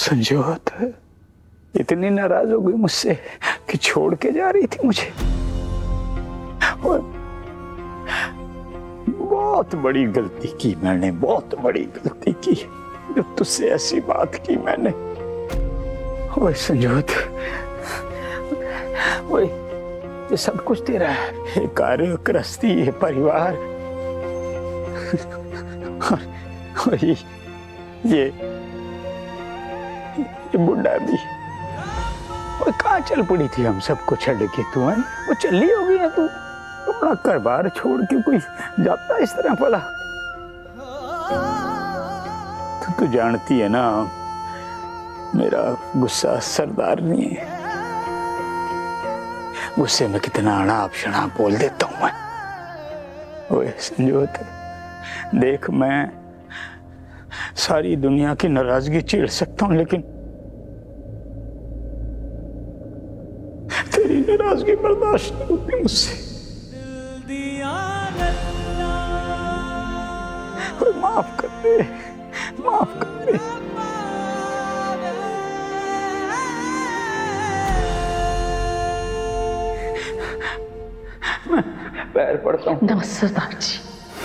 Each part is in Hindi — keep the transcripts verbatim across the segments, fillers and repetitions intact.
संजोत इतनी नाराज हो गई मुझसे कि छोड़ के जा रही थी मुझे। और बहुत बड़ी गलती की मैंने, बहुत बड़ी गलती की जो तुझसे ऐसी बात की मैंने। ओए संजोत, ओए ये सब कुछ तेरा है, ये कार्य गृहस्थी, ये परिवार, और ये ये ये बुढ़ा भी। वो कहाँ चल पड़ी थी हम सबको छड़ के? तू है वो चली होगी ना, तू अपना घर बार छोड़ के कोई जाता इस तरह भला? तू तो जानती है ना मेरा गुस्सा सरदार नहीं है, गुस्से में कितना अनाप शनाप बोल देता हूं मैं। ओए संजोत देख, मैं सारी दुनिया की नाराजगी चीर सकता हूं, लेकिन तेरी नाराजगी बर्दाश्त नहीं होती मुझसे। माफ कर दे, माफ कर दे। मैं पैर पड़ता हूँ। नमस्ते सरदार जी।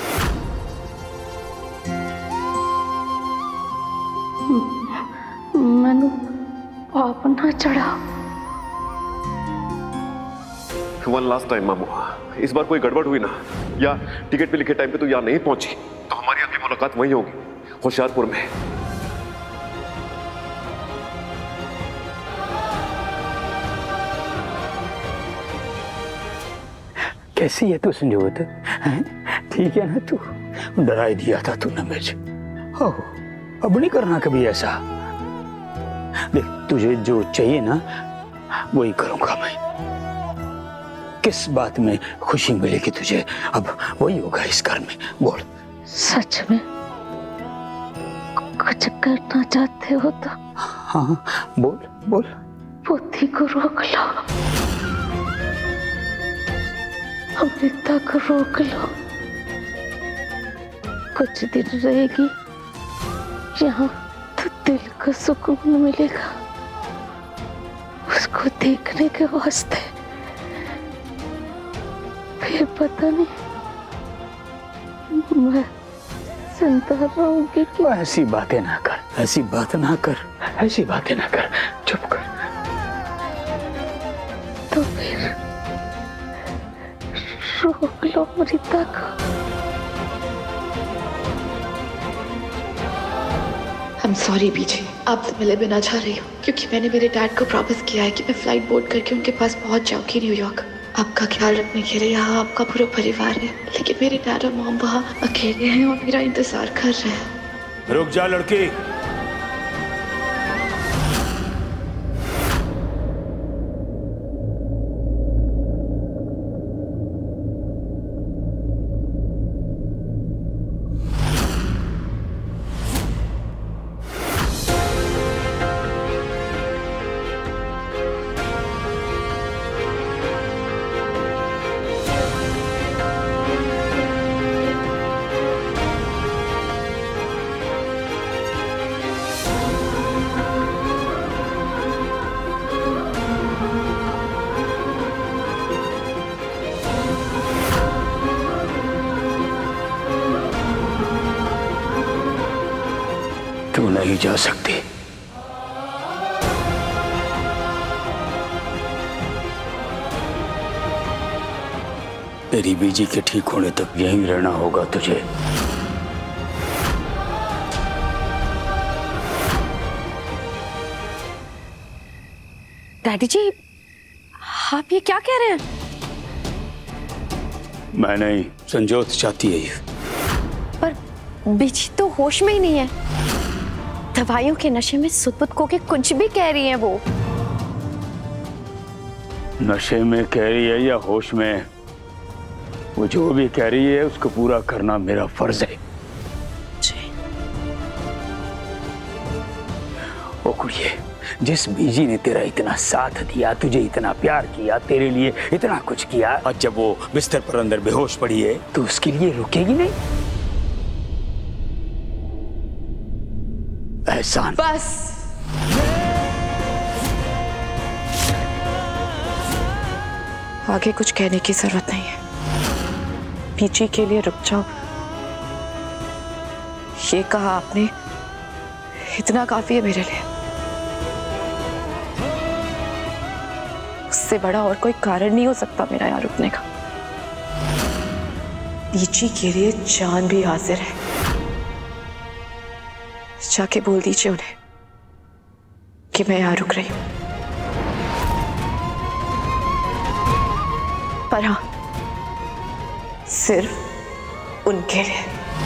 मैंने पाप ना चढ़ा। वन लास्ट टाइम मामू, इस बार कोई गड़बड़ हुई ना, या टिकट पे लिखे टाइम पे तो यहाँ नहीं पहुंची, तो हमारी अगली मुलाकात वहीं होगी, होशियारपुर में। कैसी है तू संजोत? ठीक है ना? तू डरा ही दिया था तूने मुझे। ओह, अब नहीं करना कभी ऐसा। देख, तुझे जो चाहिए ना वही करूंगा मैं। किस बात में खुशी मिलेगी तुझे, अब वही होगा इस घर में। बोल। सच में कुछ करना चाहते हो तो? हाँ बोल बोल। बुद्धि को रोक लो, अमृता को रोक लो। कुछ दिन रहेगी यहाँ तो दिल को सुकून मिलेगा, उसको देखने के वास्ते। फिर पता नहीं मैं सुनता रहूंगी कि। ऐसी बातें ना कर, ऐसी बात ना कर, ऐसी बातें ना कर, चुप कर। तो फिर रोक लो अमृता को। I'm sorry बीजी, आपसे मिले बिना जा रही हूँ, क्योंकि मैंने मेरे डैड को प्रॉमिस किया है कि मैं फ्लाइट बोर्ड करके उनके पास पहुंच जाऊंगी न्यूयॉर्क। आपका ख्याल रखने के लिए यहाँ आपका पूरा परिवार है, लेकिन मेरे डैड और मॉम वहाँ अकेले हैं और मेरा इंतजार कर रहे हैं। रुक जा लड़की। तू नहीं जा सकती। तेरी बीजी के ठीक होने तक यहीं रहना होगा तुझे। डैडी जी, आप ये क्या कह रहे हैं? मैं नहीं, संजोत चाहती है। पर बीजी तो होश में ही नहीं है, दवाइयों के नशे में सुध-बुध को के कुछ भी कह रही हैं वो। नशे में कह रही है या होश में, वो जो भी कह रही है उसको पूरा करना मेरा फर्ज है। जी। ओ कुड़िए, जिस बीजी ने तेरा इतना साथ दिया, तुझे इतना प्यार किया, तेरे लिए इतना कुछ किया, और जब वो बिस्तर पर अंदर बेहोश पड़ी है तो उसके लिए रुकेगी नहीं? एहसान। बस आगे कुछ कहने की जरूरत नहीं है। पीछे के लिए रुक जाओ, ये कहा आपने, इतना काफी है मेरे लिए। उससे बड़ा और कोई कारण नहीं हो सकता मेरा यहाँ रुकने का। पीछे के लिए जान भी हाजिर है। जाके बोल दीजिए उन्हें कि मैं यहाँ रुक रही हूँ। पर हाँ, सिर्फ उनके लिए।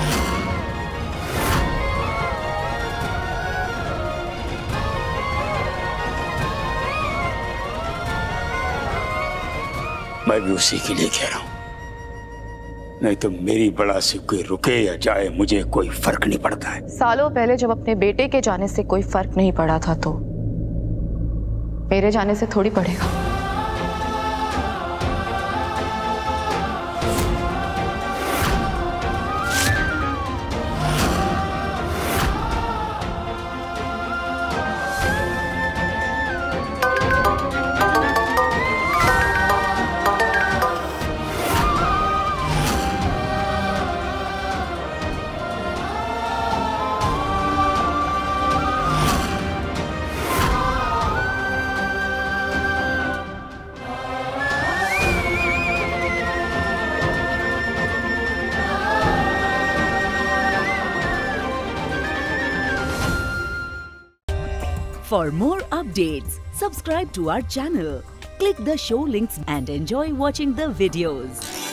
मैं भी उसी के लिए कह रहा हूं, नहीं तो मेरी बड़ा से कोई रुके या जाए मुझे कोई फर्क नहीं पड़ता है। सालों पहले जब अपने बेटे के जाने से कोई फर्क नहीं पड़ा था तो मेरे जाने से थोड़ी पड़ेगा। For more updates, subscribe to our channel, click the show links and enjoy watching the videos.